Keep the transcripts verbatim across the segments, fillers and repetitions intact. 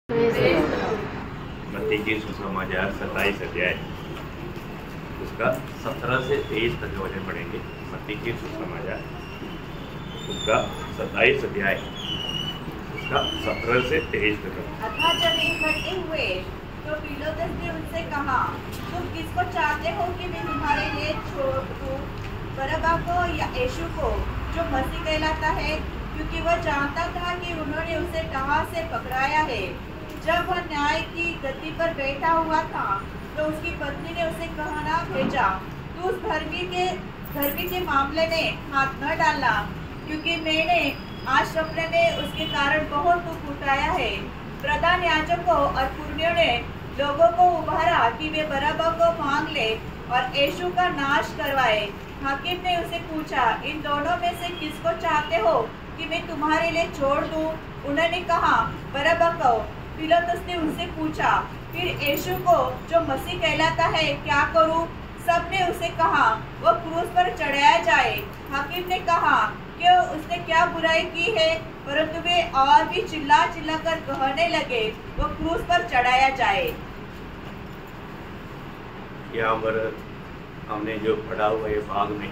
मत्ती की सुसमाचार सत्ताईस अध्याय उसका सत्रह से तेईस तक वचन पढ़ेंगे। मत्ती की सुसमाचार उसका सत्ताईस अध्याय उसका सत्रह से तेईस तक। अतः जब इकट्ठे हुए तो पीलातुस ने उनसे कहा, तुम किसको चाहते हो कि मैं तुम्हारे लिए छोड़ दूं, बरअब्बा को या यीशु को, जो मसीह कहलाता है? क्योंकि वह जानता था कि उन्होंने उसे कहाँ से पकड़ाया है। जब वह न्याय की गद्दी पर बैठा हुआ था तो उसकी पत्नी ने उसे कहना भेजा, तू उस धर्मी के धर्मी के मामले में हाथ न डालना, क्योंकि मैंने आज सपने में उसके कारण बहुत दुख उठाया है। प्रधान याजकों और पुरनियों ने लोगों को उभारा कि वे बरअब्बा को मांग ले और यीशु का नाश करवाए। हाकिम ने उसे पूछा, इन दोनों में से किसको चाहते हो कि मैं तुम्हारे लिए छोड़ दूं? उन्होंने कहा, बरअब्बा को। पीलातुस ने उनसे पूछा, फिर यीशु को, जो मसीह कहलाता है, क्या करूं? सबने उसे कहा, वह क्रूस पर चढ़ाया जाए। हाकिम ने कहा, क्यों, उसने क्या बुराई की है? परंतु वे और भी चिल्ला चिल्ला कर कहने लगे, वह क्रूस पर चढ़ाया जाए। यहाँ पर हमने जो पढ़ा हुआ है भाग में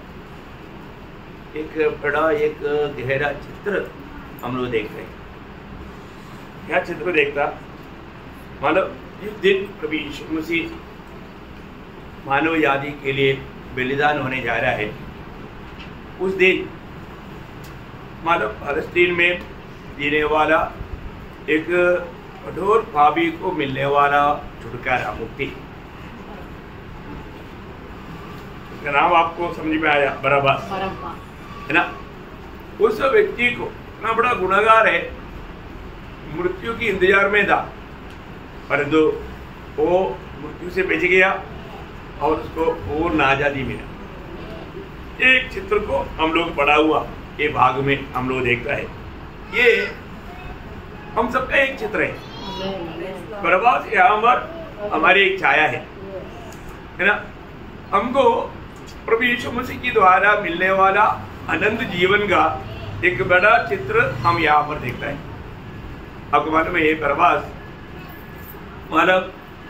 एक बड़ा एक गहरा चित्र हम लोग देख रहे हैं। क्या चित्र देखता, मतलब जिस दिन प्रभु यीशु मसीह मानव जाति के लिए बलिदान होने जा रहा है, उस दिन मानव फलस्तीन में जीने वाला एक कठोर पापी को मिलने वाला छुटकारा, मुक्ति। उसका नाम आपको समझ में आया, बरअब्बा है ना। उस व्यक्ति को इतना बड़ा गुनहगार है, मृत्यु की इंतजार में था, परंतु वो मृत्यु से बच गया और उसको पूर्ण आजादी मिला। एक चित्र को हम लोग पढ़ा हुआ ये भाग में हम लोग देखता है। ये हम सबका एक चित्र है। बरअब्बा यहाँ पर हमारी एक छाया है, है ना। हमको प्रभु यीशु मसीह के द्वारा मिलने वाला अनंत जीवन का एक बड़ा चित्र हम यहाँ पर देखता है। आपको मालूम है, ये बरअब्बा मानव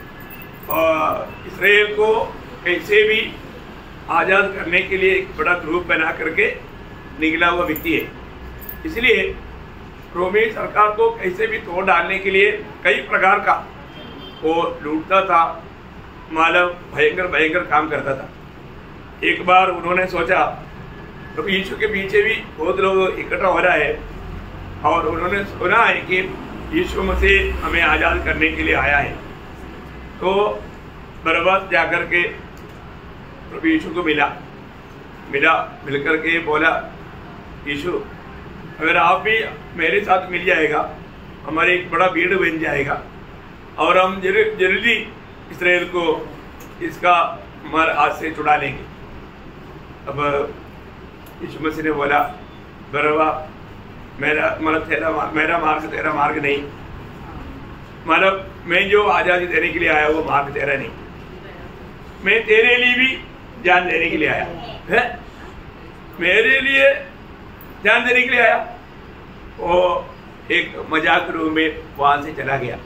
इस्राएल को कैसे भी आज़ाद करने के लिए एक बड़ा ग्रुप बना करके निकला हुआ व्यक्ति है। इसलिए रोमी सरकार को कैसे भी तोड़ डालने के लिए कई प्रकार का वो लूटता था, मानव भयंकर भयंकर काम करता था। एक बार उन्होंने सोचा, प्रभु यीशु के पीछे भी बहुत लोग इकट्ठा हो रहा है और उन्होंने सुना है कि यीशु मसीह हमें आज़ाद करने के लिए आया है। तो बरअब्बा जाकर के प्रभु यीशु को मिला मिला मिलकर के बोला, यीशु अगर आप भी मेरे साथ मिल जाएगा, हमारे एक बड़ा भीड़ बन जाएगा और हम जल्दी इस्राएल को इसका हमारे हाथ से छुड़ा लेंगे। अब यीशु मसीह ने बोला, बरअब्बा मेरा मतलब तेरा मेरा मार्ग तेरा मार्ग नहीं, मतलब मैं जो आज़ादी देने के लिए आया वो मार्ग तेरा नहीं, मैं तेरे लिए भी जान देने के लिए आया है, मेरे लिए जान देने के लिए आया। वो एक मजाक रूप में वहां से चला गया।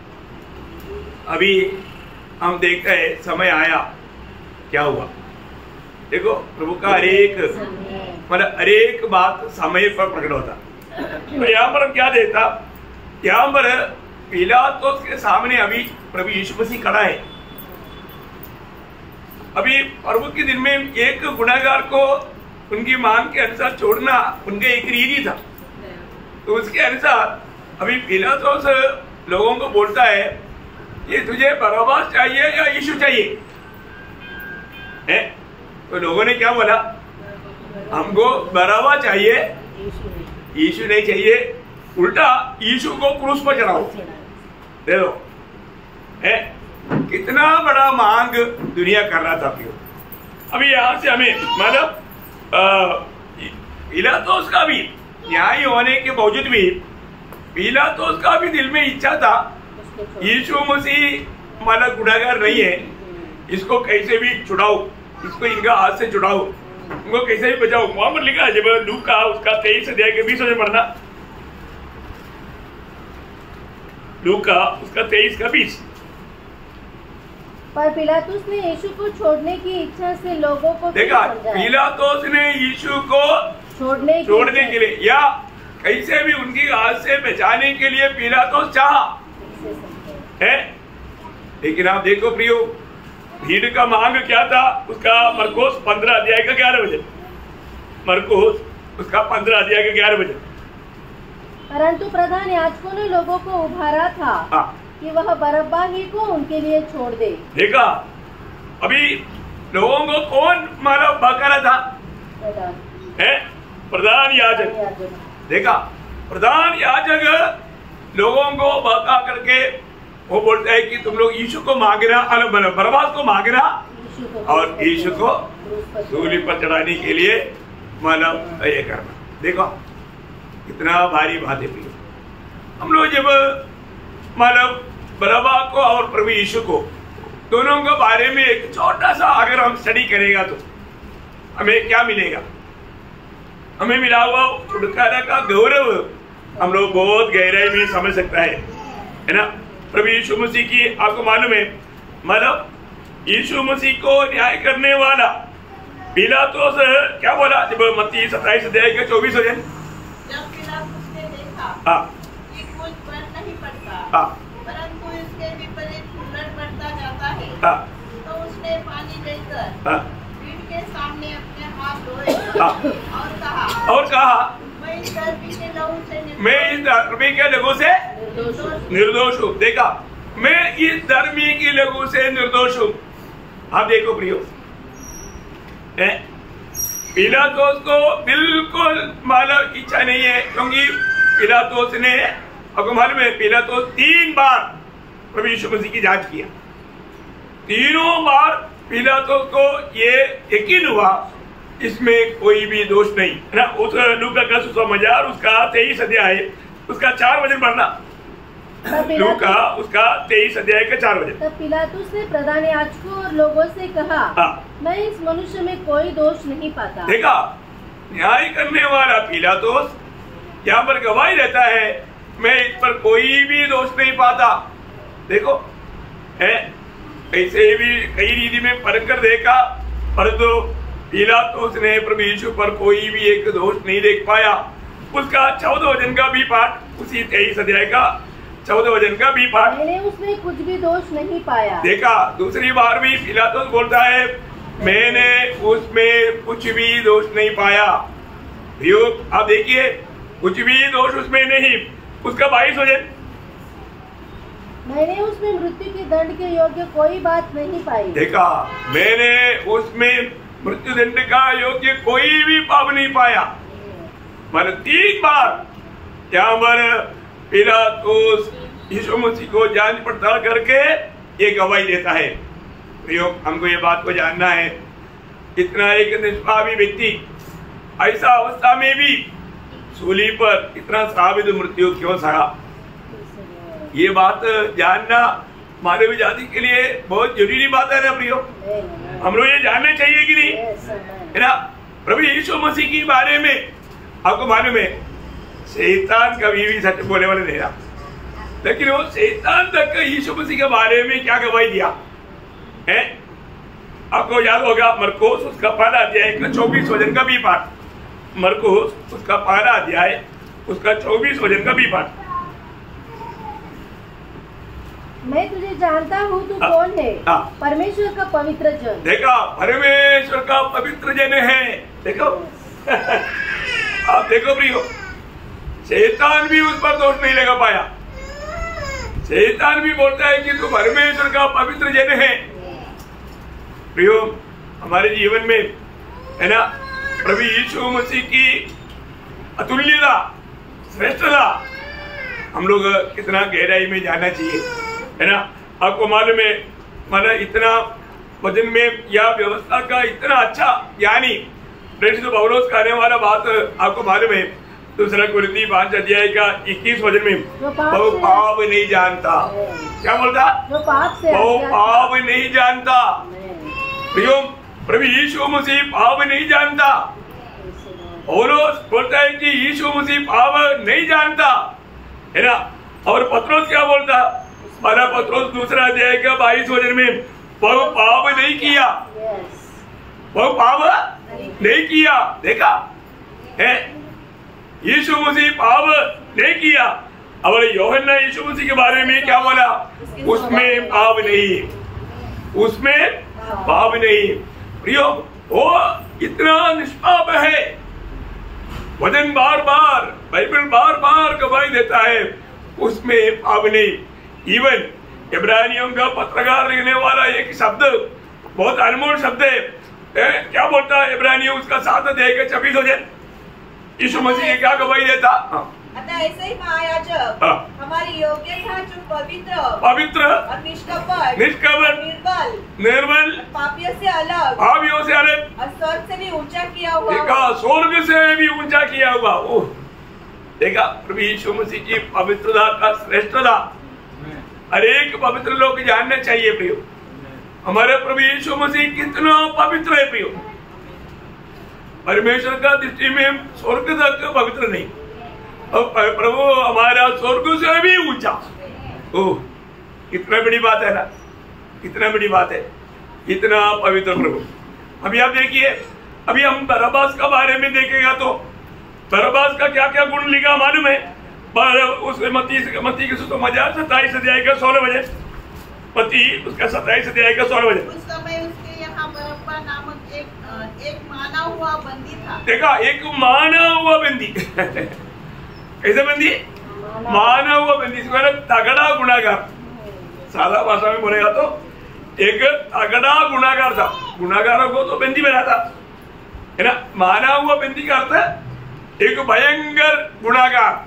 अभी हम देखते हैं समय आया, क्या हुआ। देखो प्रभु का हरेक मतलब हरेक बात समय पर प्रकट होता। तो यहाँ पर हम क्या देखता, यहाँ पर पिलातुस के सामने अभी प्रभु यीशु मसीह खड़ा है। अभी प्रभु के दिन में एक गुनहगार को उनकी मांग के अनुसार छोड़ना उनके एक रीति था। तो उसके अनुसार अभी पिलातुस लोगों को बोलता है, ये तुझे बरअब्बा चाहिए या यीशु चाहिए है? तो लोगों ने क्या बोला, हमको बरअब्बा चाहिए, यीशु नहीं चाहिए। उल्टा यीशु को क्रूस पर चढ़ाओ। देखो है कितना बड़ा मांग दुनिया कर रहा था। अभी यहाँ से हमें मतलब पिलातुस का भी न्याय होने के बावजूद भी पिलातुस का भी दिल में इच्छा था, यीशु मसीह माना गुनहगार नहीं है, इसको कैसे भी छुड़ाओ, इसको इनका हाथ से छुड़ाओ, उनको कैसे भी बचाओ। वहां पर लिखा है जब लूका उसका तेईस अध्याय के बीस में पढ़ना, लूका उसका तेईस का बीस। पर पिलातुस ने यीशु को छोड़ने की इच्छा से लोगों को देखा, पिलातुस ने यीशु को छोड़ने छोड़ने के लिए या कैसे भी उनकी हाथ से बचाने के लिए पिलातुस चाहा है। लेकिन आप देखो प्रियो, भीड़ का मांग क्या था उसका मरकोस पंद्रह अध्याय का ग्यारह बजे, मरकोस उसका पंद्रह अध्याय का ग्यारह बजे। परंतु प्रधान याजकों ने लोगों को उभारा था हाँ। कि वह बरब्बा ही को उनके लिए छोड़ दे। देखा, अभी लोगों को कौन मारा बकारा था है? प्रधान याजक। देखा, प्रधान याजक लोगों को बका करके वो बोलता है कि तुम लोग यीशु को मांगना, बरब्बास को मांगना और यीशु को सूली पर चढ़ाने के लिए मतलब ये करना। देखो कितना भारी बात है प्रिय। हम लोग जब मतलब बरब्बा को और प्रभु यीशु को दोनों के बारे में एक छोटा सा अगर हम स्टडी करेगा तो हमें क्या मिलेगा? हमें मिला हुआ छुटकारा का गौरव हम लोग बहुत गहराई में समझ सकता है, है ना। प्रभु यीशु मसीह की आपको मालूम है, मतलब यीशु मसीह को न्याय करने वाला पिलातुस क्या बोला जब मत्ती सत्ताईस अध्याय के चौबीस हो जाए, जब पिलातुस ने देखा हाँ कि कुछ फर्क नहीं पड़ता हाँ परंतु इसके विपरीत उलट बढ़ता जाता है, हाँ तो उसने पानी लेकर हाँ भीड़ के सामने अपने हाथ धोए हाँ और कहा और कहा मैं इस धर्मी के लहू से मैं इस धर्मी के लहू से निर्दोष हूँ। देखा, मैं इस धर्मी की लहू से निर्दोष हूँ। आप देखो प्रियो, पिलातुस को बिल्कुल मालूम इच्छा नहीं है, क्योंकि पिलातुस ने आपको मालूम है पिलातुस तीन बार प्रभु यीशु मसीह की जांच किया। तीनों बार पिलातुस को ये यकीन हुआ इसमें कोई भी दोष नहीं है ना। उस लूका का सुसमाचार उसका तेईस अध्याय उसका चार वचन पढ़ना, लूका उसका तेईस अध्याय का चार वचन। तब पिलातुस ने प्रधान याजकों और लोगों से कहा, हाँ। मैं इस मनुष्य में कोई दोष नहीं पाता। देखा, न्याय करने वाला पिलातुस यहाँ पर गवाही देता है, मैं इस पर कोई भी दोष नहीं पाता। देखो है, ऐसे भी कई रीति में परख कर देखा, परंतु पिलातुस ने प्रभु यीशु पर कोई भी एक दोष नहीं देख पाया। उसका चौदह वचन का भी पाठ, उसी तेईस अध्याय का चौदह वचन का भी पाठ, मैंने उसमें कुछ भी दोष नहीं पाया। देखा, दूसरी बार भी पिलातुस बोलता है मैंने उसमें कुछ भी दोष नहीं पाया। आप देखिए, कुछ भी दोष उसमें नहीं। उसका बाईस वचन, मैंने उसमें मृत्यु के दंड के योग्य कोई बात नहीं पाई। देखा, मैंने उसमें मृत्यु दंड का योग्य कोई भी पाप नहीं पाया। मतलब तीन बार यहाँ पर पिलातुस यीशु मसीह को जांच पड़ताल करके ये गवाही देता है। प्रियो, हमको ये बात को जानना है, इतना एक निष्पापी व्यक्ति ऐसा अवस्था में भी सूली पर इतना साबित मृत्यु क्यों सहा, ये बात जानना मानव जाति के लिए बहुत जरूरी बात है ना प्रियो। हम लोग ये जानना चाहिए कि नहीं, है ना। प्रभु यीशु मसीह के बारे में आपको मालूम है शैतान कभी भी सच बोलने वाले नहीं रहा, लेकिन वो शैतान तक यीशु मसीह के बारे में क्या गवाही दिया है। आपको याद होगा मरकोस उसका पहला अध्याय चौबीस वचन का भी पाठ, मरकोस उसका पहला अध्याय उसका चौबीस वचन का भी पाठ। मैं तुझे जानता हूँ तू हाँ, कौन है, हाँ, परमेश्वर का पवित्र जन। देखा, परमेश्वर का पवित्र जन है। देखो आप देखो प्रियो, शैतान भी उस पर दोष नहीं लगा पाया। शैतान भी बोलता है कि तू परमेश्वर का पवित्र जन है। प्रियो, हमारे जीवन में है ना प्रभु यीशु मसीह की अतुल्यता, श्रेष्ठता हम लोग कितना गहराई में जानना चाहिए, है ना। आपको मालूम है, मतलब इतना वचन में या व्यवस्था का इतना अच्छा यानी प्रेरित पौलुस कहने वाला बात आपको मालूम है, दूसरा कुरिन्थी पांच अध्याय का इक्कीस वचन में, वो पाप नहीं जानता। क्या बोलता? जो पाप से वो पाप नहीं जानता। प्रियो, प्रभु यीशु मसीह पाप नहीं जानता। पौलुस बोलता है कि यीशु मसीह पाप नहीं जानता, है ना। और पत्रोस क्या बोलता था पहला पत्रोस दूसरा अध्याय का बाईस वचन में, वह पाप नहीं किया, वह पाप नहीं किया। देखा है, यीशु मसीह पाप नहीं किया। और यूहन्ना यीशु मसीह के बारे में क्या बोला? उसमें पाप नहीं, उसमें पाप नहीं। प्रियो, वो इतना निष्पाप है। वचन बार बार, बाइबल बार बार गवाही देता है उसमें पाप नहीं। इवन इब्रानियों का पत्रकार लिखने वाला एक शब्द बहुत अनमोल शब्द है, क्या बोलता है इब्रानियों उसका सात अध्याय का छब्बीस वचन, यीशु मसीह क्या गवाही देता? अतः ऐसे ही महायाजक हमारी योग्य था जो पवित्र पवित्र और निष्कपट निष्कपट निर्बल निर्बल पापियों से अलग पापियों से अलग और स्वर्ग से भी ऊंचा किया हुआ देखा, स्वर्ग से भी ऊंचा किया हुआ। ओह, देखा प्रभु यीशु मसीह की पवित्रता का श्रेष्ठता हर एक पवित्र लोग जानना चाहिए। प्रियो, हमारे प्रभु यीशु मसीह कितना पवित्र है। प्रियो, परमेश्वर का दृष्टि में स्वर्ग तक पवित्र नहीं, और प्रभु हमारा स्वर्ग से भी ऊंचा। ओह, कितना बड़ी बात है ना, कितना बड़ी बात है, इतना पवित्र प्रभु। अभी आप देखिए, अभी हम बरअब्बास के बारे में देखेगा तो बरअब्बास का क्या क्या गुण लिखा मालूम है? उस मत्ती मत्ती के सुसमाचार सत्ताईस अध्याय का सोलह बजे, मत्ती उसका सत्ताईस अध्याय का सोलह बजे। उस समय उसके यहाँ बरअब्बा नामक एक एक माना हुआ बंदी था। देखा, एक माना हुआ बंदी कैसे बंदी? माना हुआ बंदी, तगड़ा गुनाहगार। सादा भाषा में बोलेगा तो एक तगड़ा गुनाहगार था। गुनाहगारों को तो बंदी बनाता है ना। माना हुआ बंदी का अर्थ एक भयंकर गुनाहगार,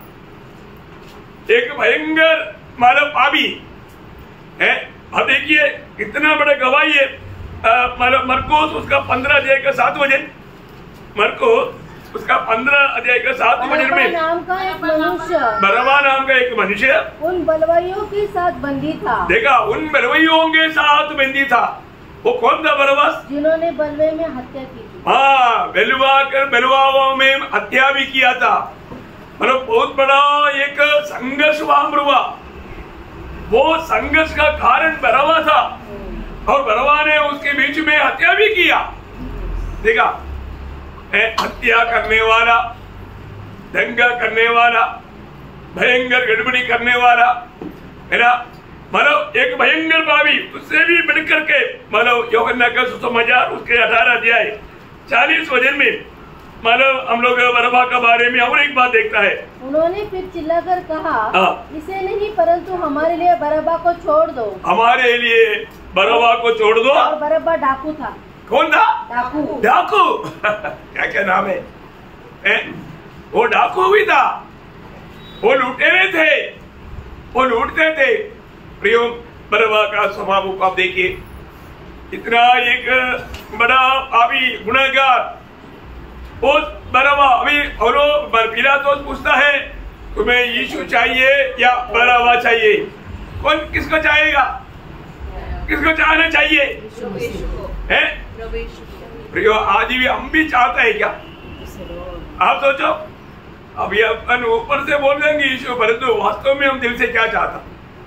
एक भयंकर मानव पापी है। अब देखिए कितना बड़ा गवाही है। मरकुस उसका पंद्रह अध्याय का सात वचन, मरकुस उसका पंद्रह अध्याय का सात वचन में नाम का एक मनुष्य बरअब्बा नाम का एक मनुष्य उन बलवाइयों के साथ बंदी था। देखा, उन बलवाइयों के साथ बंदी था। वो कौन था? बरअब्बास, जिन्होंने बलवे में हत्या की थी। हाँ, बेलवा कर बेलवाओं में हत्या भी किया था। मतलब बहुत बड़ा एक संघर्ष वहां पर हुआ। वो संघर्ष का कारण बरअब्बा था और बरअब्बा ने उसके बीच में हत्या भी किया। देखा, हत्या करने वाला, दंगा करने वाला, भयंकर गड़बड़ी करने वाला है ना, मतलब एक भयंकर पापी। उससे भी बढ़कर के मतलब यूहन्ना का सुसमाचार उसके अठारह अध्याय चालीस वचन में मतलब हम लोग बरअब्बा के बारे में और एक बात देखता है। उन्होंने फिर चिल्लाकर कहा, हाँ। इसे नहीं परंतु हमारे लिए बरअब्बा को छोड़ दो। हमारे लिए बरअब्बा को छोड़ दो। और बरअब्बा डाकू था। कौन था? डाकू। डाकू क्या क्या नाम है? ए? वो डाकू भी था, वो लुटेरे थे, वो लूटते थे। प्रियो, बरअब्बा का स्वभाव को आप देखिए, इतना एक बड़ा पापी गुनहगार। वो बरअब्बा अभी और पिलातुस पूछता है तुम्हें यीशु चाहिए या बरअब्बा चाहिए? कौन किसको चाहेगा? किसको चाहना चाहिए? है प्रियो, आज भी हम भी चाहते हैं क्या? आप सोचो, अभी अपन ऊपर से बोल देंगे यीशु, परंतु वास्तव में हम दिल से क्या चाहता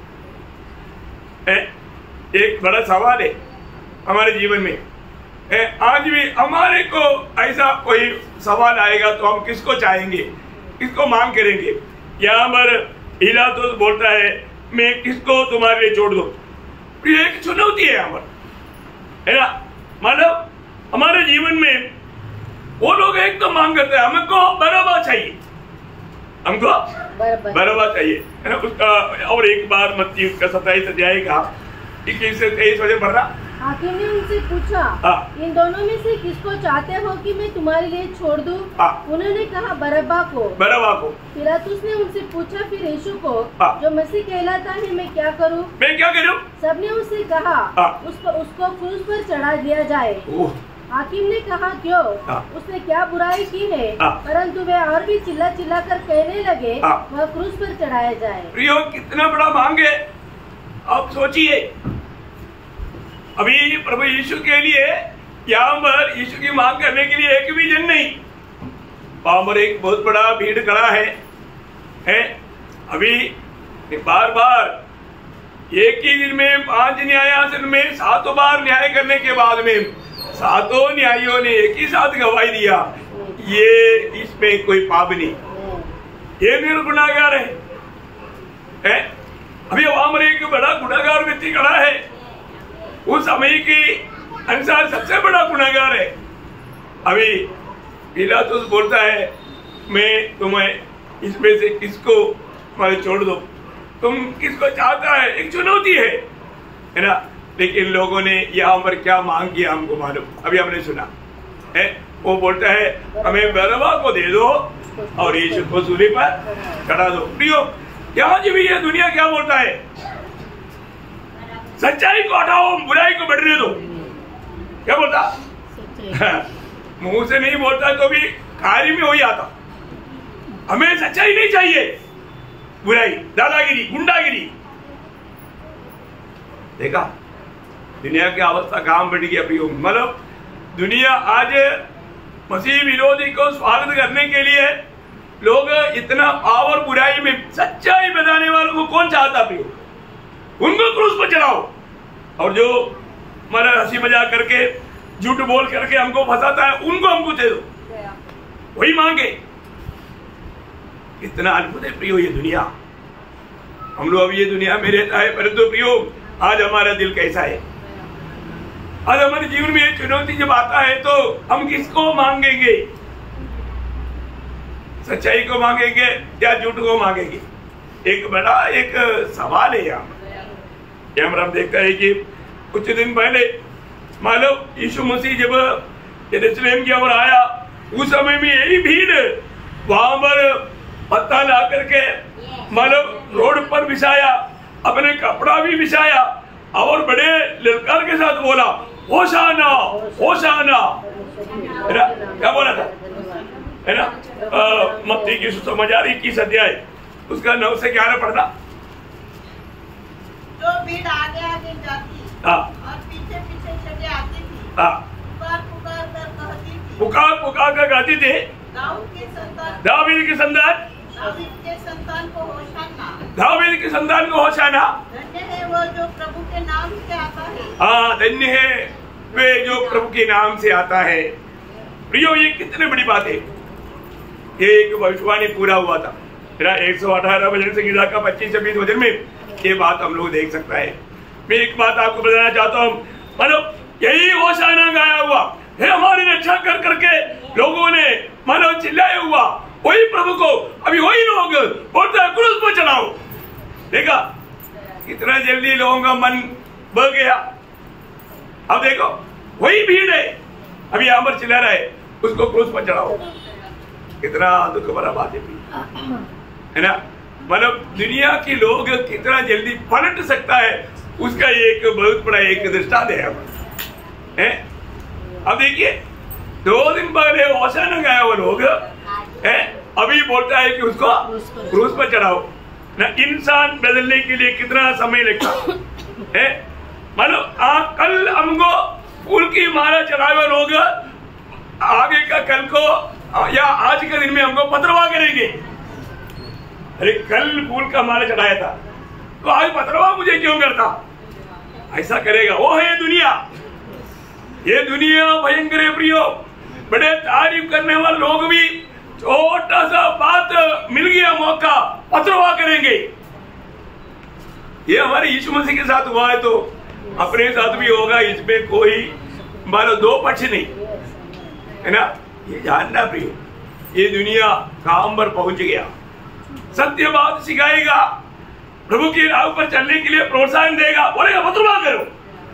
है? एक बड़ा सवाल है हमारे जीवन में है। आज भी हमारे को ऐसा कोई सवाल आएगा तो हम किसको चाहेंगे, किसको मांग करेंगे? यहाँ पर पिलातुस बोलता है मैं किसको तुम्हारे लिए छोड़ दो। एक चुनौती है यहाँ पर, है ना। मतलब हमारे जीवन में वो लोग एक तो मांग करते हैं हमको बरअब्बा चाहिए, हमको बरअब्बा चाहिए, है ना। उसका और एक बार मत्ती उसका सत्ताईस अध्याय का इक्कीस से तेईस वचन पढ़ रहा। हाकिम ने उनसे पूछा, इन दोनों में से किसको चाहते हो कि मैं तुम्हारे लिए छोड़ दूं? उन्होंने कहा बरअब्बा को। बरअब्बा को। पिलातुस ने उनसे पूछा फिर यीशु को हाँ। जो मसीह कहलाता है मैं क्या करूं? मैं क्या करूं? सबने उससे कहा हाँ। उस पर उसको क्रूस पर चढ़ा दिया जाए। हाकिम ने कहा क्यों? हाँ। उसने क्या बुराई की है? हाँ। परंतु वे और भी चिल्ला चिल्ला कर कहने लगे हाँ। वह क्रूस पर चढ़ाया जाए। प्रियो, कितना बड़ा मांग है आप सोचिए। अभी प्रभु यीशु के लिए यहाँ पर यीशु की मांग करने के लिए एक भी जन नहीं, वहां पर एक बहुत बड़ा भीड़ खड़ा है, है? अभी बार बार एक ही दिन में पांच न्यायासन में सातों बार न्याय करने के बाद में सातों न्यायियों ने एक ही साथ गवाही दिया, ये इसमें कोई पाप नहीं, ये निर्गुनागार है, है? अभी वहां पर एक बड़ा गुनाहगार व्यक्ति खड़ा है, उस समय के अनुसार सबसे बड़ा गुनाहगार है। अभी पिलातुस बोलता है मैं तुम्हें इसमें से किसको मैं छोड़ दो, तुम किसको चाहता है, एक चुनौती है, है ना? लेकिन लोगों ने यहाँ पर क्या मांग किया हमको मालूम, अभी हमने सुना है। वो बोलता है हमें बरअब्बा को दे दो और यीशु को सूली पर चढ़ा दो। प्रियो, यहाँ जी भी ये दुनिया क्या बोलता है, सच्चाई को हटाओ, बुराई को बढ़ने दो। क्या बोलता? मुंह से नहीं बोलता तो भी कार्य में हो जाता। हमें सच्चाई नहीं चाहिए, बुराई, दादागिरी, गुंडागिरी। देखा दुनिया की अवस्था काम बढ़ गई। अभी मतलब दुनिया आज मसीह विरोधी को स्वागत करने के लिए लोग इतना पावर बुराई में, सच्चाई बताने वालों को कौन चाहता भी हो, उनको क्रूस पर चढ़ाओ, और जो मतलब हंसी मजाक करके झूठ बोल करके हमको फंसाता है उनको हमको दे दो, वही मांगे। इतना अद्भुत है प्रियो ये दुनिया। हम लोग अब ये दुनिया में रहता है, परंतु प्रियो आज हमारा दिल कैसा है? आज हमारे जीवन में ये चुनौती जब आता है तो हम किसको मांगेंगे? सच्चाई को मांगेंगे या झूठ को मांगेंगे? एक बड़ा एक सवाल है यहाँ। हम देखते हैं कि कुछ दिन पहले मालूम यीशु मसीह जब यरूशलेम की ओर आया, उस समय में यही भीड़ वहां पर पत्ता ला करके मालूम रोड पर बिछाया, अपने कपड़ा भी बिछाया और बड़े ललकार के साथ बोला होशाना होशाना। क्या बोला था, है ना? मत्ती की सुसमाचार इक्कीस अध्याय उसका नौ से ग्यारह पढ़ना। जो भीड़ आगे आगे जाती और पीछे पीछे चले आती थी, पुकार पुकार कर कहती थी, पुकार पुकार कर कहती थी, दाऊद के संतान, दाऊद के संतान, दाऊद के संतान को होशाना, दाऊद के संतान को होशाना। धन्य है वो जो प्रभु के नाम से आता है। हाँ, धन्य है वे जो प्रभु के नाम से आता है। प्रियो, ये कितनी बड़ी बात है। ये एक भविष्यवाणी पूरा हुआ था मेरा एक सौ अठारह भजन संहिता का पच्चीस छब्बीस वचन में ये बात हम लोग देख सकता है। मैं एक बात आपको बताना चाहता हूँ, मतलब यही होशाना गाया हुआ है, हमारी रक्षा कर करके लोगों ने मानो चिल्लाया हुआ, वही प्रभु को अभी वही लोग बोलते हैं क्रूस पर चढ़ाओ। देखा कितना जल्दी लोगों का मन बढ़ गया। अब देखो वही भीड़ है अभी यहाँ पर चिल्ला रहा है उसको क्रूस पर चढ़ाओ। कितना दुख भरा बात है, है ना? मतलब दुनिया के लोग कितना जल्दी पलट सकता है उसका एक बहुत बड़ा एक दृष्टांत है। अब देखिए दो दिन पहले होशाना गाया वो लोग है, अभी बोलता है कि उसको क्रूस पर चढ़ाओ ना। इंसान बदलने के लिए कितना समय लगता है। मतलब कल हमको फूल की माला चढ़ाए हुए लोग आगे का कल को या आज के दिन में हमको पत्रवा करेंगे। अरे कल फूल का माला चढ़ाया था तो आज पत्रवा मुझे क्यों करता? ऐसा करेगा। वो है ये दुनिया। ये दुनिया भयंकर है प्रियो। बड़े तारीफ करने वाले लोग भी छोटा सा बात मिल गया मौका पत्रवा करेंगे। ये हमारे यीशु मसीह के साथ हुआ है तो अपने साथ भी होगा, इसमें कोई मानो दो पक्ष नहीं, है ना? ये जानना प्रियो, ये दुनिया काम पर पहुंच गया। सत्य बात सिखाएगा, प्रभु की राह पर चलने के लिए प्रोत्साहन देगा, बोलेगा पत्रवा करो।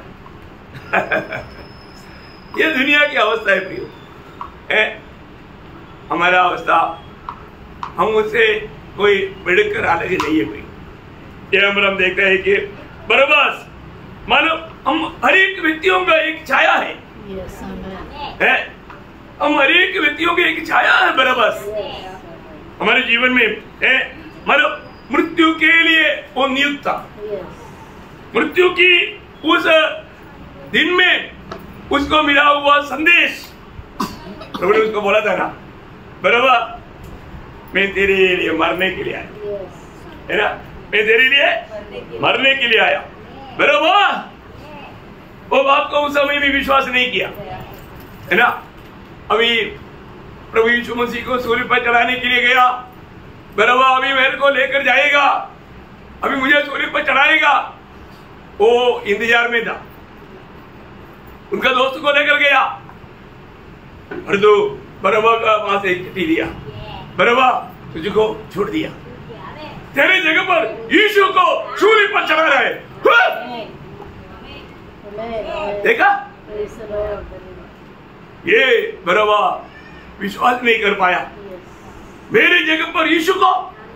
ये दुनिया की अवस्था है प्रियो, है हमारा अवस्था। हम उससे कोई बिड़कर अलग नहीं है प्रियो। ये हम हम देखते हैं कि बरअब्बास मानो हम हर एक व्यक्तियों का एक छाया है, है? हम हर एक व्यक्तियों की एक छाया है बरअब्बास हमारे जीवन में, है? मानो मृत्यु के लिए वो नियुक्त था। मृत्यु की उस दिन में उसको मिला हुआ संदेश, प्रभु ने उसको बोला था ना, बरअब्बा मैं तेरे लिए मरने के लिए आया, है ना? मैं तेरे लिए मरने के लिए आया। मेरा बाप, वो बाप को उस समय भी विश्वास नहीं किया, है ना। अभी प्रभु यीशु मसीह को सूली पर चढ़ाने के लिए गया, मेरा बाप अभी मेरे को लेकर जाएगा, अभी मुझे सूली पर चढ़ाएगा, वो इंतजार में था। उनका दोस्त को लेकर गया और तो बरअब्बा का वहां से चिट्ठी दिया, बरअब्बा तुझको छोड़ दिया, तेरे जगह पर यीशु को सूली पर चढ़ा रहा है। देखा, ये बरअब्बा विश्वास नहीं कर पाया, मेरे जगह पर यीशु को,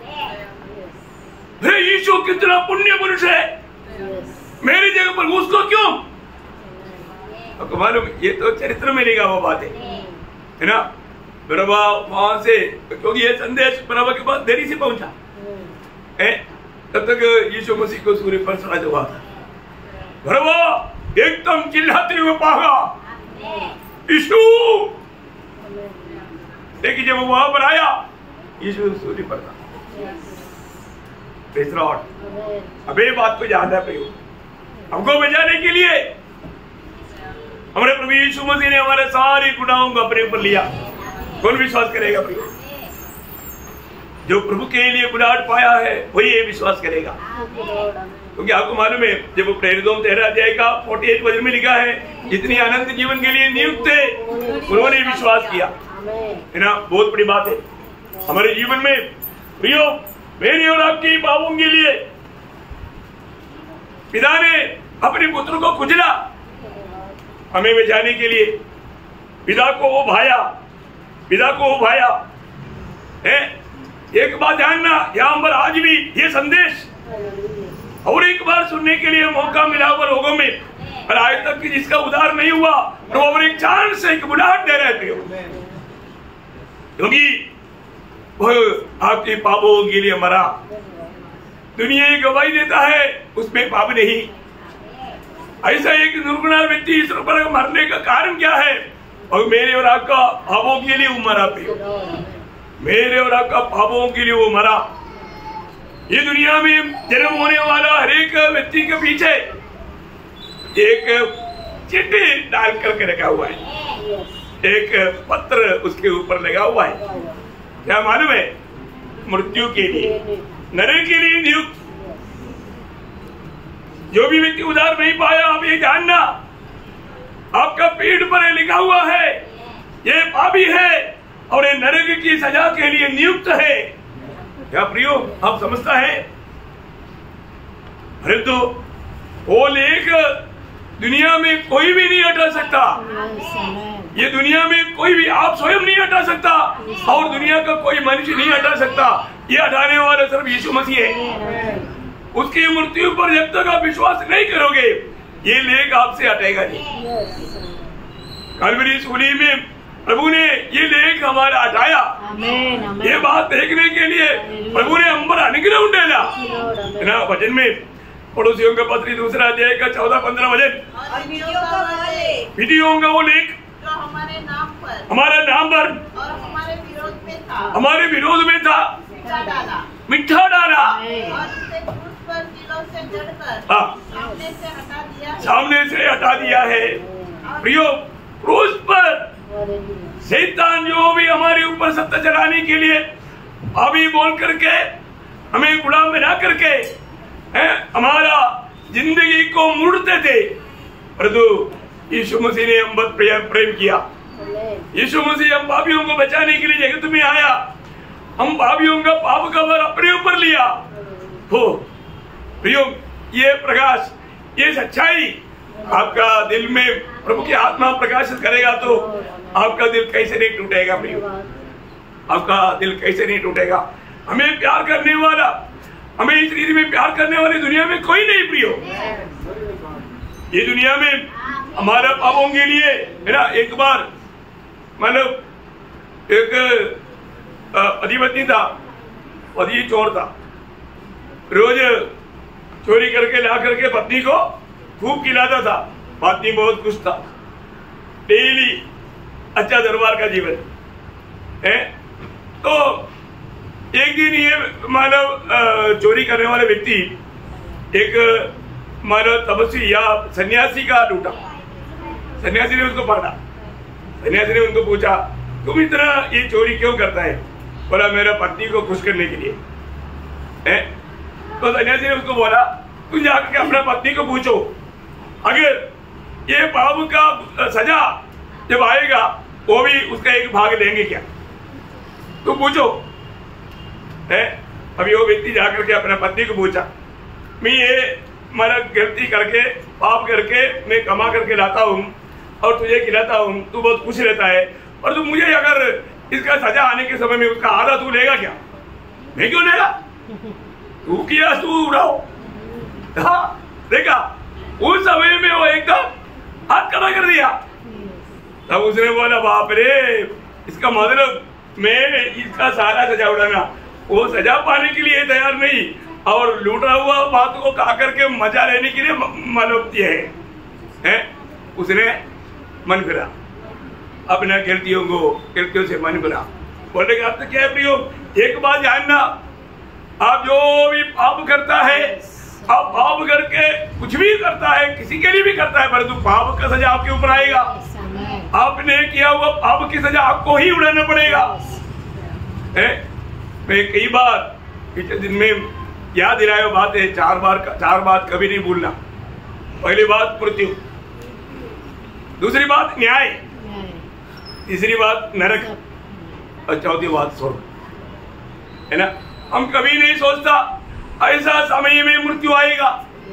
हे यीशु कितना पुण्य पुरुष है, मेरी जगह पर उसको क्यों? आपको मालूम, ये तो चरित्र में लिखा हुआ बात है, है ना। बरअब्बा वहां से, क्योंकि ये संदेश बरअब्बा के पास देरी से पहुंचा है, तब तक यीशु मसीह को सूली पर चढ़ा हुआ था। बरअब्बा एकदम चिल्लाते हुए भागा, यीशु। लेकिन जब वो वहां पर आया, यीशु सूली पर था। Praise Lord. अब ये बात को याद है प्रियो, हमको बचाने के लिए हमारे प्रभु यीशु मसीह ने हमारे सारे गुनाहों को अपने ऊपर लिया। कौन विश्वास करेगा प्रियो? जो प्रभु के लिए गुनाह पाया है वही ये विश्वास करेगा। क्योंकि आपको मालूम है, जब वो प्रेरितों तेरह अध्याय का अड़तालीस वचन में लिखा है, जितनी अनंत जीवन के लिए नियुक्त थे उन्होंने विश्वास किया, है ना। बहुत बड़ी बात है हमारे जीवन में प्रियो। मेरी और आपकी पापों के लिए पिता ने अपने पुत्र को कुचला, हमें बचाने के लिए पिता को वो भाया, पिता को वो भाया है। एक बात जानना, यहाँ पर आज भी ये संदेश और एक बार सुनने के लिए मौका मिला हुआ लोगों में, और आज तक कि जिसका उद्धार नहीं हुआ, तो वो एक चांस, एक बुलाहट दे रहे थे, क्योंकि वह आपके पापों के लिए मरा। दुनिया एक गवाही देता है, उसमें पाप नहीं। ऐसा एक निर्गुण व्यक्ति इस पर मरने का कारण क्या है? और मेरे और आपका पापों के लिए वो मरा, मेरे और आपका पापों के लिए वो मरा। ये दुनिया में जन्म होने वाला हर एक व्यक्ति के पीछे एक चिट्ठी डाल करके रखा हुआ है, एक पत्र उसके ऊपर लगा हुआ है। क्या मालूम है? मृत्यु के लिए, नरक के लिए नियुक्त। जो भी व्यक्ति उद्धार नहीं पाया, आप ये जानना, आपका पीठ पर लिखा हुआ है ये पापी है और ये नरक की सजा के लिए नियुक्त है। क्या प्रियो, आप समझता है? अरे तो वो लेख दुनिया में कोई भी नहीं हटा सकता, ये दुनिया में कोई भी, आप स्वयं नहीं हटा सकता और दुनिया का कोई मनुष्य नहीं हटा सकता। ये हटाने वाला सिर्फ यीशु मसीह है। उसकी मृत्यु पर जब तक आप विश्वास नहीं करोगे, ये लेख आपसे हटेगा नहीं। कलवरी सूली में प्रभु ने ये लेख हमारा हटाया। ये बात देखने के लिए प्रभु ने हम पर अनुग्रह डाला, है ना। वचन में पड़ोसियों का पत्री दूसरा अध्याय का चौदह पंद्रह वचन, विधियों का वो लेख जो हमारे नाम पर, हमारा नाम पर और हमारे विरोध में था, हमारे विरोध में था, मिठा डाला मिठा डाला और उसे क्रूस पर किलों से जड़कर सामने से हटा दिया है। सामने से हटा दिया है। प्रियो, क्रूस पर शैतान जो भी हमारे ऊपर सत्ता चलाने के लिए अभी बोल करके हमें गुलाम बना करके है, हमारा जिंदगी को मुड़ते थे, परंतु यीशु मसीह ने हम पर प्रेम किया। यीशु मसीह हम पापियों को बचाने के लिए जगत में आया। हम पापियों का पाप का भार अपने ऊपर लिया। हो प्रियो, ये प्रकाश, ये सच्चाई आपका दिल में प्रभु की आत्मा प्रकाशित करेगा तो आपका दिल कैसे नहीं टूटेगा प्रियो, आपका दिल कैसे नहीं टूटेगा। हमें प्यार करने वाला, हमें इस रीति में प्यार करने वाली दुनिया में कोई नहीं प्रियो। ये दुनिया में हमारा पापों के लिए, है ना, एक बार मतलब एक पति पत्नी था, पति चोर था, रोज चोरी करके ला करके पत्नी को खूब खिलाता था। पत्नी बहुत खुश था, डेली अच्छा दरबार का जीवन है। तो एक दिन ये मानव चोरी करने वाले व्यक्ति एक मानव तपस्वी या सन्यासी का लूटा। सन्यासी ने उसको पकड़ा। सन्यासी ने उनको पूछा, तुम इतना ये चोरी क्यों करता है? बोला, मेरा पत्नी को खुश करने के लिए है। तो सन्यासी ने उसको बोला, तुम जाकर अपना पत्नी को पूछो, अगर ये पाप का सजा जब आएगा वो भी उसका एक भाग लेंगे क्या? तुम पूछो है। अभी वो व्यक्ति जाकर के अपना पत्नी को पूछा, मैं ये मारा गलती करके पाप करके मैं कमा करके लाता हूँ और तुझे खिलाता हूँ, तू बहुत खुश रहता है, और तू मुझे अगर इसका सजा आने के समय में उसका आधा तू लेगा क्या? मैं क्यों लेगा? तू किया तू उड़ाओ। हाँ देखा, उस समय में वो एकदम हाथ खड़ा कर दिया। तब उसने बोला, बाप रे, इसका मतलब मैं इसका सारा सजा उड़ाना, वो सजा पाने के लिए तैयार नहीं और लूटा हुआ बात को खा करके मजा लेने के लिए मालूम ये है, है? उसने मन फिरा, अपने गलतियों को गलतियों से मन फिरा। बोलने का अर्थ क्या है प्रियो? एक बात जानना, आप जो भी पाप करता है, आप पाप करके कुछ भी करता है, किसी के लिए भी करता है, परंतु पाप का सजा आपके ऊपर आएगा। आपने किया हुआ पाप की सजा आपको ही उड़ाना पड़ेगा। है? मैं कई बार पिछले दिन में याद दिलाया बात है, चार बार चार बात कभी नहीं भूलना। पहली बात मृत्यु, दूसरी बात न्याय, तीसरी बात नरक और चौथी बात स्वर्ग, है ना? हम कभी नहीं सोचता ऐसा समय में मृत्यु आएगा।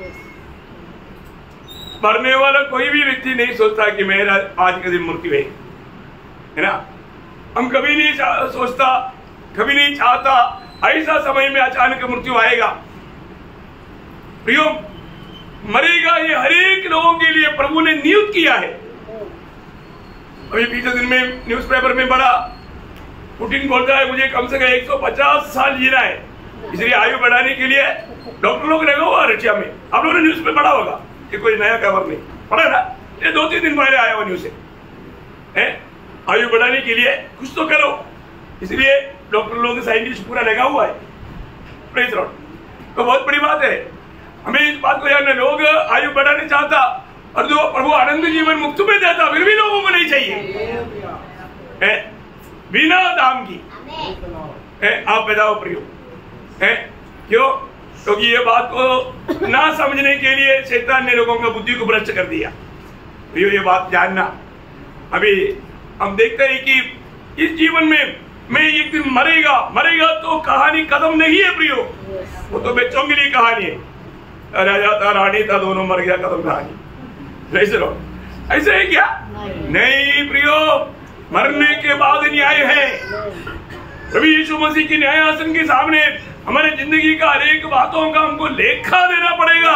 मरने वाला कोई भी व्यक्ति नहीं सोचता कि मेरा आज के दिन मृत्यु है, है ना? हम कभी नहीं सोचता, कभी नहीं चाहता ऐसा समय में अचानक मृत्यु आएगा। प्रियो, मरेगा ये हर एक लोगों के लिए प्रभु ने नियुक्त किया है। अभी पिछले दिन में न्यूज़पेपर में बड़ा पुतिन बोलता है, मुझे कम से कम एक सौ पचास साल जीना है, इसलिए आयु बढ़ाने के लिए डॉक्टर लोग लगा हुआ रशिया में। आप लोगों ने न्यूज में पढ़ा होगा, ये कोई नया खबर नहीं पढ़ा ना, ये दो तीन दिन पहले आया हुआ न्यूज है। आयु बढ़ाने के लिए कुछ तो करो, इसलिए डॉक्टर लोग साइंटिस्ट पूरा लगा हुआ है। Praise Lord. तो बहुत बड़ी बात है, हमें इस बात को जानना, लोग आयु बढ़ाने चाहता और जो प्रभु आनंद जीवन मुक्त में देता, फिर भी लोगों को नहीं चाहिए है, बिना दाम की है, आप पैदा हो प्रियो है। क्यों? क्योंकि ये बात को ना समझने के लिए शैतान ने लोगों का बुद्धि को भ्रष्ट कर दिया। प्रियो, ये बात जानना, अभी हम देखते हैं कि इस जीवन में मैं एक दिन मरेगा मरेगा तो कहानी खत्म नहीं है प्रियो, वो तो बच्चों के लिए कहानी है। राजा था, रानी था, दोनों मर गया, खत्म कहानी। ऐसे लोग ऐसे है क्या? नहीं प्रियो, मरने के बाद न्याय है। प्रभु यीशु मसीह की न्याय आसन के सामने हमारे जिंदगी का हर एक बातों का हमको लेखा देना पड़ेगा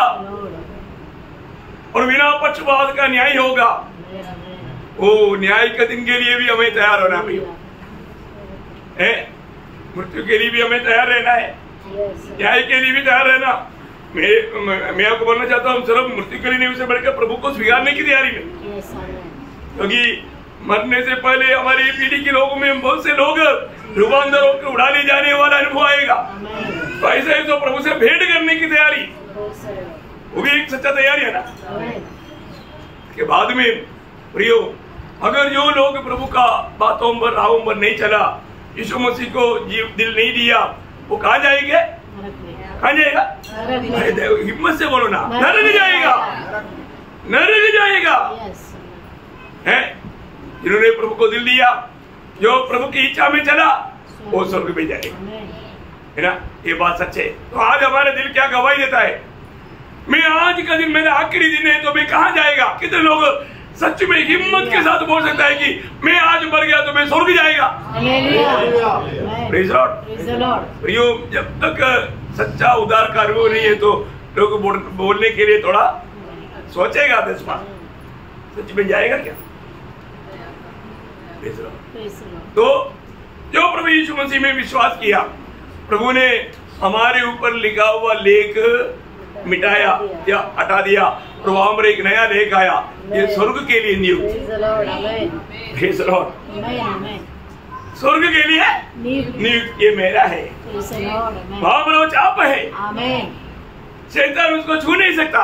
और बिना पक्षपात का न्याय होगा। ओ न्याय के दिन के लिए भी हमें तैयार होना है, मृत्यु के लिए भी हमें तैयार रहना है, न्याय के लिए भी तैयार रहना। मैं मैं आपको बोलना चाहता हूँ, सिर्फ मृत्यु के लिए नहीं, उसे बढ़कर प्रभु को स्वीकारने की तैयारी में, क्योंकि मरने से पहले हमारी पीढ़ी के लोगों में बहुत से लोग रूपांतर होकर उड़ा ले जाने वाला अनुभव आएगा। तो ऐसे तो प्रभु से भेंट करने की तैयारी, वो भी एक सच्चा तैयारी है ना। के बाद में प्रियो, अगर जो लोग प्रभु का बातों पर राहों पर नहीं चला, यीशु मसीह को जीव दिल नहीं दिया, वो कहाँ जाएंगे? कहाँ जाएगा? हिम्मत से बोलो ना, नरक जाएगा, नरक जाएगा। है जिन्होंने प्रभु को दिल दिया, जो प्रभु की इच्छा में चला, वो स्वर्ग में जाएगा, है ना? ये बात सच है। तो आज हमारा दिल क्या गवाही देता है? मैं आज का दिन मेरा आखिरी दिन है, तो मैं कहाँ जाएगा? कितने लोग सच में हिम्मत के साथ बोल सकता है कि मैं आज मर गया तो मैं स्वर्ग जाएगा? Praise Lord. प्रियो, जब तक सच्चा उद्धार का अनुभव नहीं है तो लोग बोल, बोलने के लिए थोड़ा सोचेगा दस बार, सच में जाएगा क्या? तो जो प्रभु यीशु मसीह में विश्वास किया, प्रभु ने हमारे ऊपर लिखा हुआ लेख मिटाया या हटा दिया और वहां पर एक नया लेख आया, ये स्वर्ग के लिए नियुक्त। स्वर्ग के लिए नियुक्त, ये मेरा है। भाव मनोज आप है, शैतान उसको छू नहीं सकता।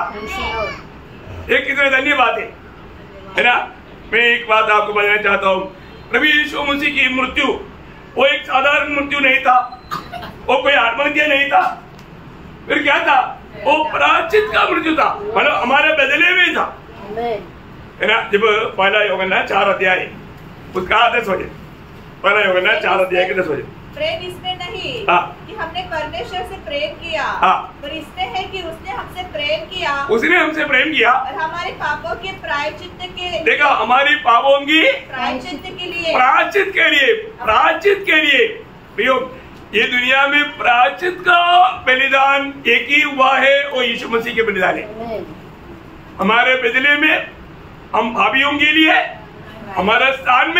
ये कितने धन्य बात है, है ना। मैं एक बात आपको बताना चाहता हूँ, प्रभु यीशु मसीह की मृत्यु वो एक साधारण मृत्यु नहीं था, वो कोई आत्महत्या नहीं था, फिर क्या था, वो प्रायश्चित का मृत्यु था, मतलब हमारे बदले में था, है ना। जब पहला यूहन्ना चार अध्याय उसका दस बजे, पहला यूहन्ना चार अध्याय के दस बजे, प्रेम इसमें नहीं हाँ। कि हमने परमेश्वर से प्रेम किया, हाँ। पर इसमें है कि उसने हमसे प्रेम किया, उसने हमसे प्रेम किया और हमारे पापों के प्रायश्चित के देखा, हमारी पापों की प्रायश्चित के लिए प्रायश्चित के लिए प्रायश्चित के लिए प्रियो, ये दुनिया में प्रायश्चित का बलिदान एक ही हुआ है, वो यीशु मसीह के बलिदान है। हमारे बदले में हम भावियों के लिए हमारे स्थान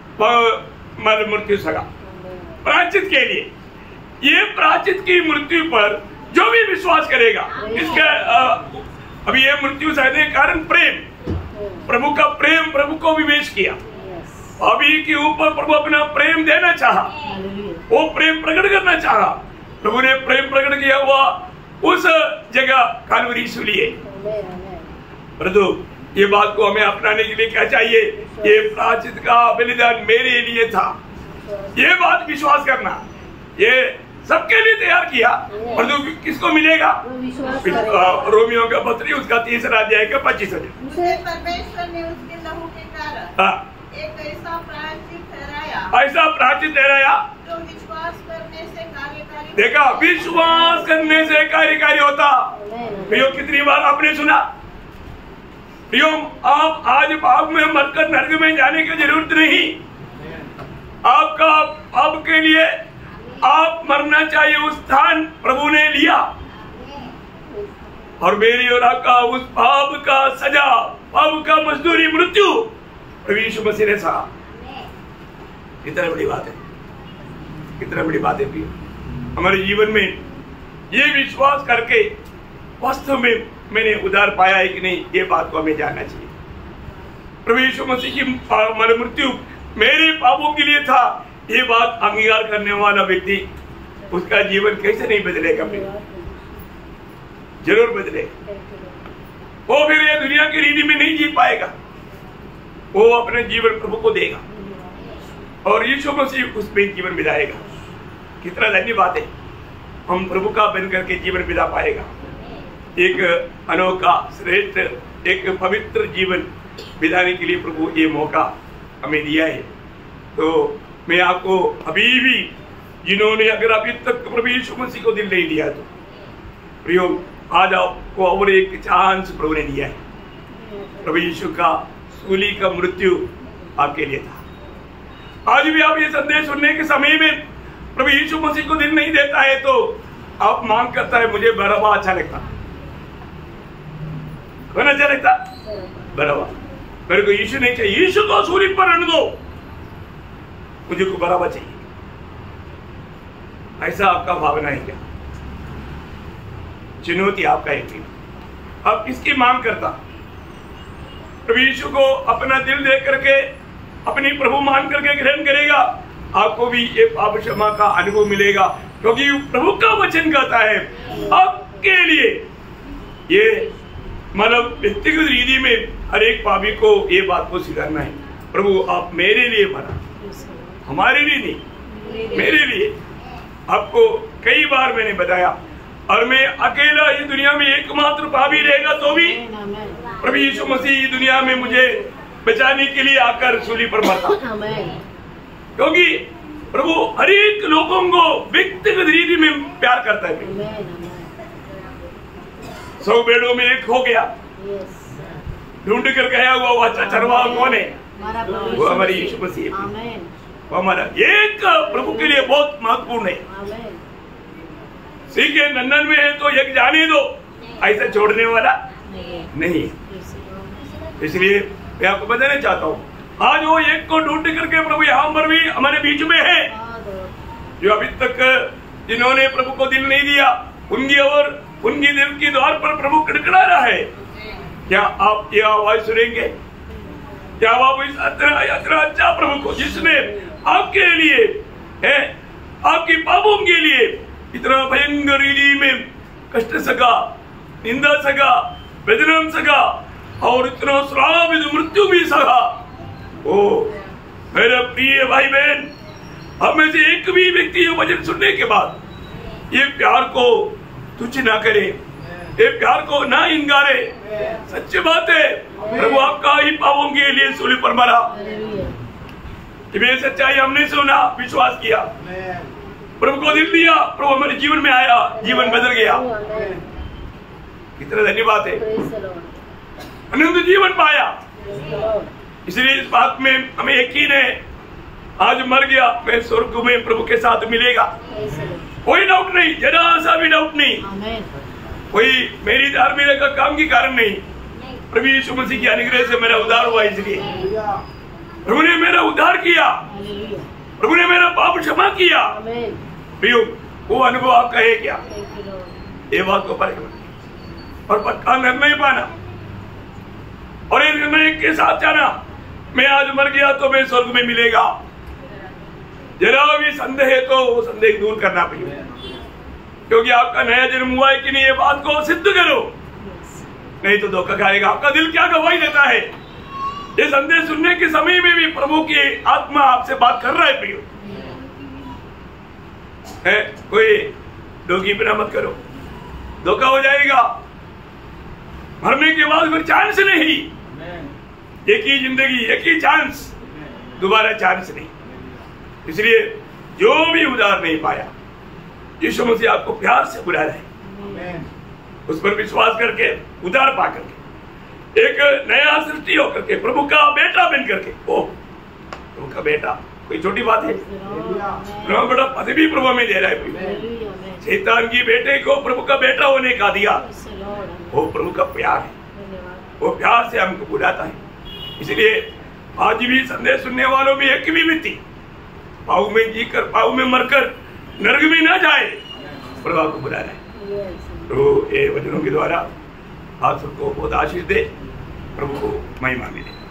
में मृत्यु सगा प्रायश्चित के लिए। ये प्रायश्चित की मृत्यु पर जो भी विश्वास करेगा, इसका अभी ये मृत्यु सहने के कारण प्रेम, प्रभु का प्रेम प्रभु को विवेश किया, अभी के ऊपर प्रभु अपना प्रेम देना चाहा, वो प्रेम प्रकट करना चाहा। प्रभु ने प्रेम प्रकट किया हुआ उस जगह कालवरी सूली है। प्रभु ये बात को हमें अपनाने के लिए क्या चाहिए, ये प्रायश्चित का बलिदान मेरे लिए था, ये बात विश्वास करना। ये सबके लिए तैयार किया, परंतु किसको मिलेगा, रोमियो का पत्री उसका तीसरा अध्याय का पच्चीस मुझे परमेश्वर ने उसके लहू के कारण एक ऐसा प्रायश्चित ठहराया, ऐसा प्रायश्चित ठहराया जो विश्वास करने से कार्यकारी। देखा, विश्वास करने से कार्यकारी होता। प्रियो, कितनी बार आपने सुना, प्रियो आप आज पाप में मरकर नरक में जाने की जरूरत नहीं, आपका आपके लिए आप मरना चाहिए उस स्थान प्रभु ने लिया, और मेरी और आपका उस पाप का सजा, पाप का मजदूरी मृत्यु प्रभु यीशु मसीह ने सहा। कितना बड़ी बात है, कितना बड़ी बात है प्रिय। हमारे जीवन में ये विश्वास करके वास्तव में मैंने उद्धार पाया है कि नहीं, ये बात को हमें जानना चाहिए। प्रभु यीशु मसीह की मृत्यु मेरे पापों के लिए था, ये बात अंगीकार करने वाला व्यक्ति, उसका जीवन कैसे नहीं बदलेगा, जरूर बदले। वो फिर ये दुनिया की रीति में नहीं जी पाएगा, वो अपने जीवन प्रभु को देगा और यीशु मसीह उसमें जीवन बिताएगा। कितना धन्य बात है, हम प्रभु का बन करके जीवन बिता पाएगा। एक अनोखा श्रेष्ठ एक पवित्र जीवन बिताने के लिए प्रभु ये मौका हमें दिया है। तो मैं आपको अभी भी, जिन्होंने अगर अभी तक प्रभु यीशु मसीह को दिल नहीं दिया, तो प्रियो आज आपको और एक चांस प्रभु ने दिया है। प्रभु यीशु का सूली का मृत्यु आपके लिए था। आज भी आप ये संदेश सुनने के समय में प्रभु यीशु मसीह को दिल नहीं देता है, तो आप मांग करता है, मुझे बरअब्बा अच्छा लगता, कौन अच्छा लगता, बरअब्बा, मेरे को यीशु नहीं चाहिए, यीशु को सूली पर रहने दो, मुझे को बरअब्बा चाहिए। ऐसा आपका भावना है क्या? चुनौती आपका एक दिन, अब किसकी मांग करता? प्रभु यीशु को अपना दिल दे करके अपनी प्रभु मान करके ग्रहण करेगा, आपको भी ये पाप क्षमा का अनुभव मिलेगा, क्योंकि प्रभु का वचन कहता है आपके लिए। ये मतलब व्यक्तिगत रीति में हर एक पापी को ये बात को स्वीकारना है, प्रभु आप मेरे लिए मरा, हमारे लिए नहीं, मेरे लिए। आपको कई बार मैंने बताया, और मैं अकेला इस दुनिया में एकमात्र पापी रहेगा तो भी प्रभु यीशु मसीह दुनिया में मुझे बचाने के लिए आकर सूली पर मरता, क्योंकि प्रभु हर एक लोगों को व्यक्तिगत रीति में प्यार करता है। सौ भेड़ों में एक हो गया, ढूंढ कर गया हुआ वो अच्छा चरवाहा कौन है? वो हमारी यीशु मसीह है। वो हमारा एक प्रभु के लिए बहुत महत्वपूर्ण है। सीखे नंदन में है तो एक जाने दो, ऐसा छोड़ने वाला नहीं। इसलिए मैं आपको बताना चाहता हूँ, आज वो एक को ढूंढ करके प्रभु यहाँ पर भी हमारे बीच में है, जो अभी तक जिन्होंने प्रभु को दिल नहीं दिया, उनकी और उनकी दिल के द्वार पर प्रभु खड़खड़ा रहा है। क्या आप ये आवाज सुनेंगे? क्या आप इस अतना अच्छा प्रभु को, जिसने आपके लिए है, आपके पापों के लिए इतना भयंकर रीति में कष्ट सका, निंदा सका, वेदना सका और इतना श्रावित मृत्यु भी सका। ओ मेरे प्रिय भाई बहन, हम में से एक भी व्यक्ति ये वचन सुनने के बाद ये प्यार को तुच्छ ना करे, ये प्यार को ना इंगारे। सच्ची बात है, प्रभु आपका ही पापों के लिए सूली पर मरा। ये सच्चाई हमने सुना, विश्वास किया, प्रभु को दिल दिया, प्रभु हमारे जीवन में आया, जीवन बदल गया। कितना धन्यवाद है, अनंत जीवन पाया। इसलिए इस बात में हमें यकीन है, आज मर गया मैं स्वर्ग में प्रभु के साथ मिलेगा, कोई डाउट नहीं, जरा सा भी डाउट नहीं। कोई मेरी धार्मिकता का काम के कारण नहीं, प्रभु यीशु मसीह के अनुग्रह से मेरा उद्धार हुआ। इसलिए प्रभु ने मेरा उद्धार किया, प्रभु ने मेरा पाप क्षमा किया। प्रियो, वो अनुभव आपका है क्या? ये बात को पर और पक्का निर्णय पाना और एक निर्णय के साथ जाना, मैं आज मर गया तो मैं स्वर्ग में मिलेगा। जरा भी संदेह है तो वो संदेह दूर करना पड़ेगा, क्योंकि आपका नया जन्म हुआ है कि नहीं, ये बात को सिद्ध करो, नहीं तो धोखा खाएगा। आपका दिल क्या गवाही देता है? ये संदेश सुनने के समय में भी प्रभु की आत्मा आपसे बात कर रहा है। प्रियो है, कोई धोखी बिना मत करो, धोखा हो जाएगा। मरने के बाद फिर चांस नहीं, एक ही जिंदगी, एक ही चांस, दोबारा चांस नहीं। इसलिए जो भी उद्धार नहीं पाया, यीशु मसीह आपको प्यार से बुला रहे हैं, उस पर विश्वास करके उद्धार पा करके एक नया सृष्टि होकर के प्रभु का बेटा बन करके, ओ प्रभु का बेटा कोई छोटी बात है? प्रभु बड़ा पद भी प्रभु में दे रहा है। शैतान की बेटे को प्रभु का बेटा होने का दिया, वो प्रभु का प्यार है, वो प्यार से हमको बुलाता है। इसलिए आज भी संदेश सुनने वालों में एक भी व्यक्ति पाऊ में जीकर, पाऊ में मरकर नरक में ना जाए, प्रभु को बुला रहा है। तो ये वचनों के द्वारा आप सबको बहुत आशीष दे, प्रभु को महिमा मिले।